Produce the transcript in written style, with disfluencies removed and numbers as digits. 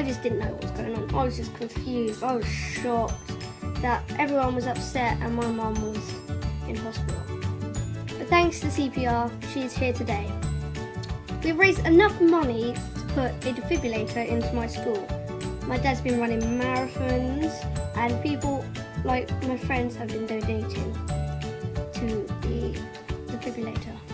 I just didn't know what was going on. I was just confused. I was shocked that everyone was upset and my mum was in hospital. But thanks to CPR, she is here today. We've raised enough money to put a defibrillator into my school. My dad's been running marathons and people like my friends have been donating to the defibrillator.